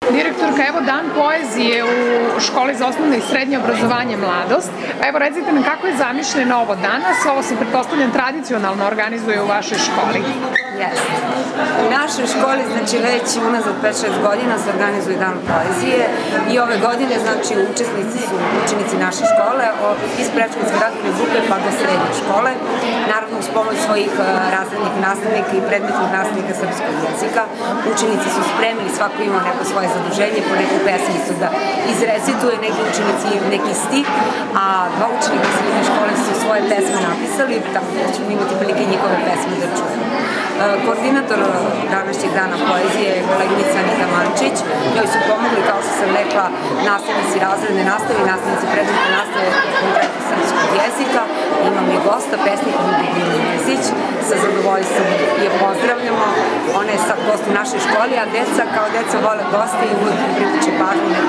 Direktorka, evo Dan poezije u školi za osnovno i srednje obrazovanje Mladost. Evo recite nam kako je zamišljeno ovo danas, ovo se pretpostavljam tradicionalno organizuje u vašoj školi. Jeste. U našoj školi, znači već unazad 5-6 godina se organizuje Dan poezije i ove godine, znači učesnici su učenici naše škole iz predškolske razredne grupe pa do srednje škole, naravno uz pomoć svojih razrednih nastavnika i predmetnih nastavnika srpskog jezika. Učenici su spremili, svako ima neko svoje zaduženje, po neku pesmicu da izrecituje, neki učenici neki stih, a dva učenika srednje škole su svoje pesme napisali, tako da ćemo imati prilike njihove pesme da čujemo. Koordinator današnjeg dana poezije je koleginica Anita Mančić. Njoj su pomogli, kao što sam rekla, nastavnici razredne nastave i nastavnici predmetne nastave konkretno srpskog jezika. Imam i gosta, pesnika Ljubomira Mesić. Sa zadovoljstvom je pozdravljamo. Ona je sad gost u našoj školi, a deca kao deca vole goste i uvijek pritiče pažnju